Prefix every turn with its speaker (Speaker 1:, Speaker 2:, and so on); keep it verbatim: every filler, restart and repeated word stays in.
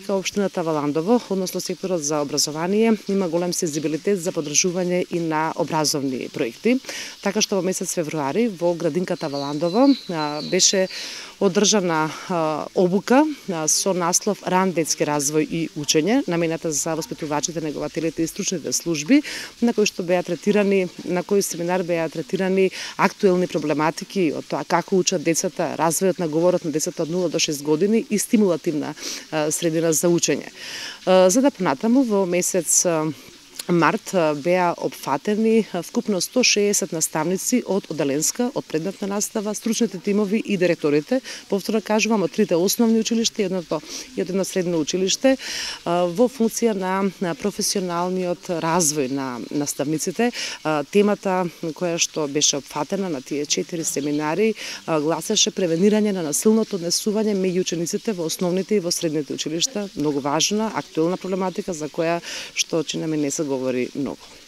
Speaker 1: Општината Валандово, односно секторот за образование, има голем сензибилитет за поддржување и на образовни проекти. Така што во месец февруари во градинката Валандово беше одржана обука со наслов Ран детски развој и учење, намената за воспитувачите, негователите и стручните служби, на кои што беа третирани, на кој семинар беа третирани актуелни проблематики од тоа како учат децата, развојот на говорот на децата од нула до шест години и стимулативна средина за учење. За да понатаму во месец март беа опфатени вкупно сто шеесет наставници од оделенска, од предметна настава, стручните тимови и директорите, повторно кажувам, од трите основни училишта и едното и од едно средно училиште, во функција на професионалниот развој на наставниците. Темата која што беше опфатена на тие четири семинари гласеше превенирање на насилното однесување меѓу учениците во основните и во средните училишта. Многу важна, актуелна проблематика за која што чинеме не се говори многу.